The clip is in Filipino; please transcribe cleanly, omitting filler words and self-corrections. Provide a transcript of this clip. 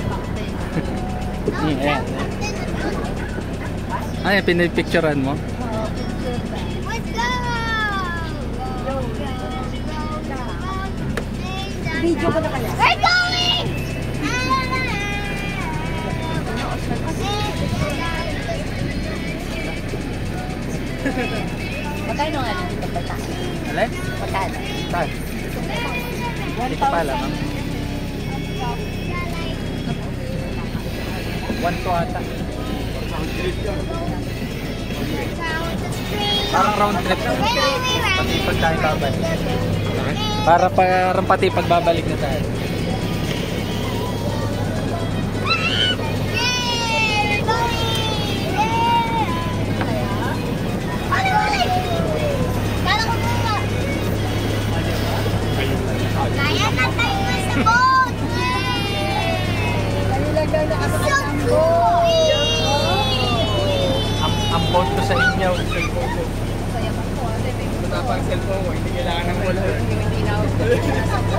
Ayan. Ay, pinipicturean mo? Let's go! Video ko na kaya. We're going! Magkano nga dito pa tayo? Alin? Magkano? Saan? Hindi ko pa alam. 1 to ata. Parang round trip. Pati pag tayo babalik. Parang pati pagbabalik na tayo. Kaya na tayo sa boat! So cool! Ang boat ko sa inyo. Cellphone ko. Wala pang cellphone ko. Hindi kailangan ng wala.